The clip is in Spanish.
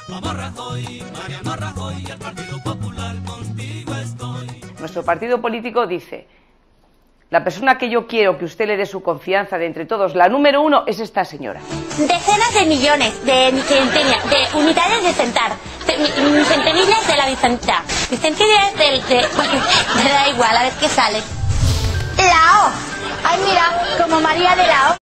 Vamos Rajoy, Mariano Rajoy, el Partido Popular, contigo estoy. Nuestro partido político dice: la persona que yo quiero que usted le dé su confianza de entre todos, la número uno, es esta señora. Decenas de millones de unidades de Centar, centeniles de la Vicenta, me da igual, a ver qué sale. La O. Ay, mira, como María de la O.